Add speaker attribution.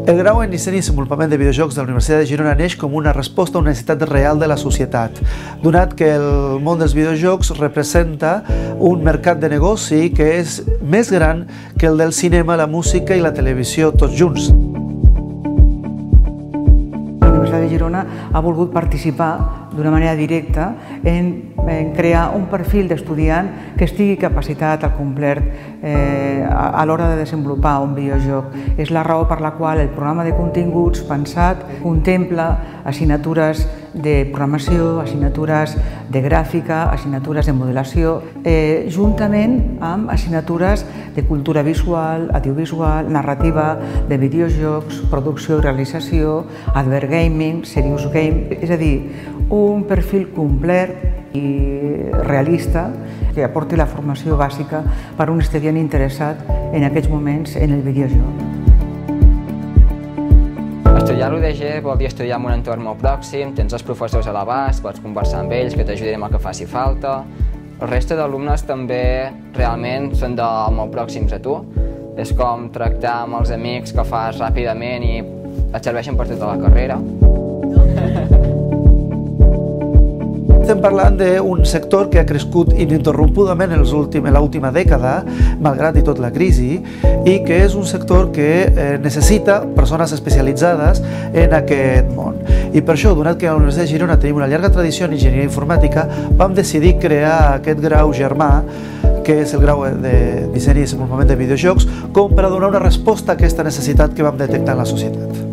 Speaker 1: El grau en disseny i desenvolupament de videojocs de la Universitat de Girona neix com una resposta a una necessitat real de la societat, donat que el món dels videojocs representa un mercat de negoci que és més gran que el del cinema, la música i la televisió tots junts.
Speaker 2: La Universitat de Girona ha volgut participar d'una manera directa en crear un perfil d'estudiant que estigui capacitat al complet a l'hora de desenvolupar un videojoc. És la raó per la qual el programa de continguts pensat contempla assignatures de programació, assignatures de gràfica, assignatures de modelació, juntament amb assignatures de cultura visual, audiovisual, narrativa, de videojocs, producció i realització, advert gaming, serious game, és a dir, un perfil complet i realista que aporti la formació bàsica per a un estudiant interessat en aquests moments en el videojoc.
Speaker 3: Estudiar a l'UDG vol dir estudiar en un entorn molt pròxim, tens els professors a l'abast, pots conversar amb ells, que t'ajudin amb el que faci falta. El resta d'alumnes també realment són molt pròxims a tu. És com tractar amb els amics que fas ràpidament i et serveixen per tota la carrera.
Speaker 1: Estem parlant d'un sector que ha crescut ininterrompudament en l'última dècada, malgrat i tot la crisi, i que és un sector que necessita persones especialitzades en aquest món. I per això, donat que a la Universitat de Girona tenim una llarga tradició en enginyeria informàtica, vam decidir crear aquest grau germà, que és el grau de disseny i desenvolupament de videojocs, com per a donar una resposta a aquesta necessitat que vam detectar en la societat.